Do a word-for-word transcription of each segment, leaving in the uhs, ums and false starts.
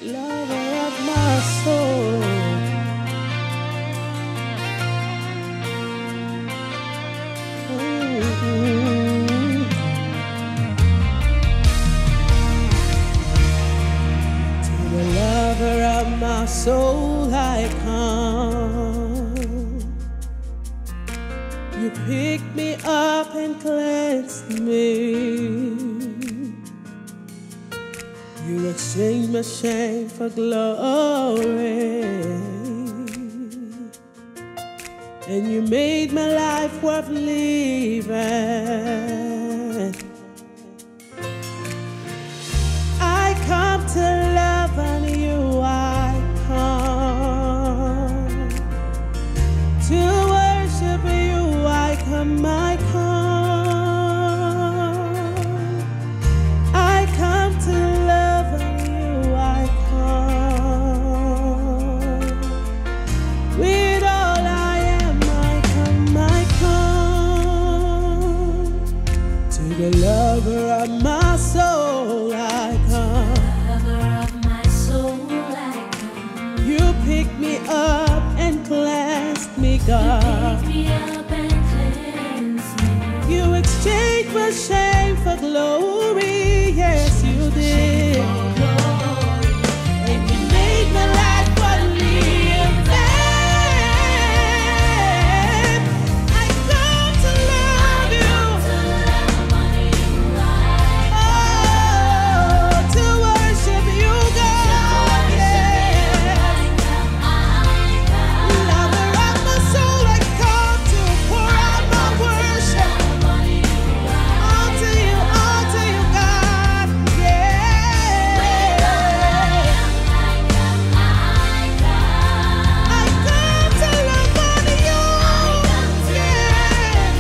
lover of my soul. Mm-hmm. To the lover of my soul I come. You picked me up and cleansed me. You exchanged my shame for glory, and you made my life worth living. I come to love on you, I come to worship you, I come, I come. I come to love on you, I come. With all I am, I come, I come. To the lover of my soul, I come. Lover of my soul, I come. You picked me up and cleansed me, God. You picked me up and cleansed me. You exchanged my shame for glory, yes you did. And you made my life worth living. I come to love you, oh, to worship you, God, yeah. Lover of my soul, I come to pour out my worship unto you, unto you, God, yeah. I come to love on you, yeah.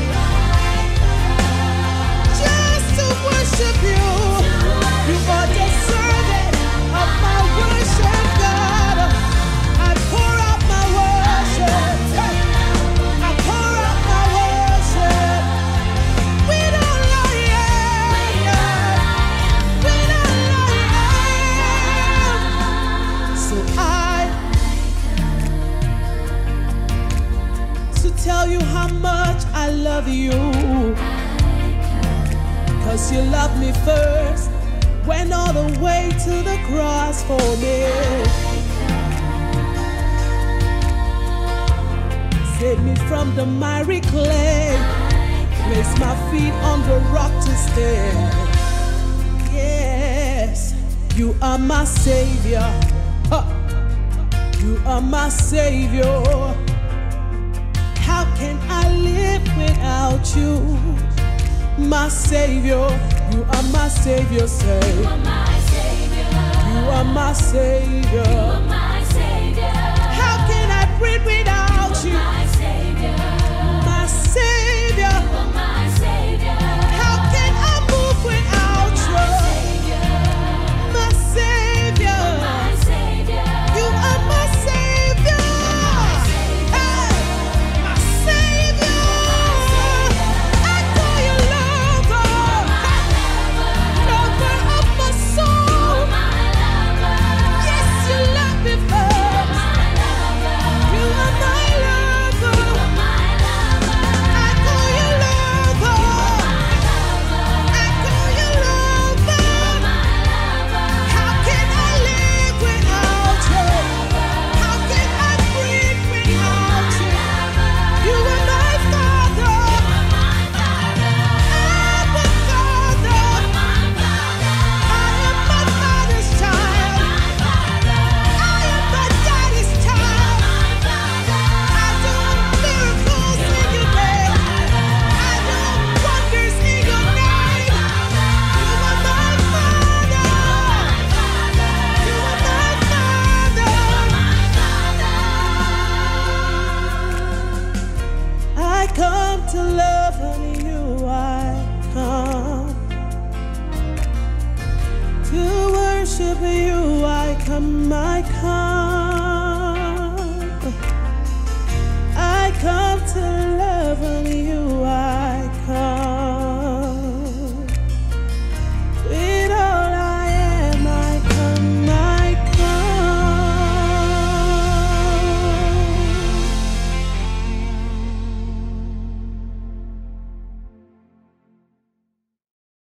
Just to worship you. You are deserving of my worship, God. I pour out my worship. I pour out my worship. With all I am, God. With all I am. So I, to tell you how much I love you, 'cause you loved me first, went all the way to the cross for me. Saved me from the miry clay, placed my feet on the rock to stand. Yes, you are my Savior. Huh. You are my Savior. How can I live without you? My Savior, you are my Savior, say. You are my Savior. You are my Savior. You are my Savior. How can I breathe without You you? are my Savior. My Savior. You are my Savior. How can I move without My you? Savior. My Savior. My Savior. You are my Savior. Hey, my Savior. I call you lover. Lover of my soul. Yes, you love me first. You are my lover. I call you lover. I call you lover. How can I live without you? How can I breathe without you? You are my Father. Abba Father. I am my Father's child. I am my Daddy's child. I do miracles in your name. I do wonders in your name. You are my Father. You are my Father. I come to love only you. I come to worship you. I come. I come.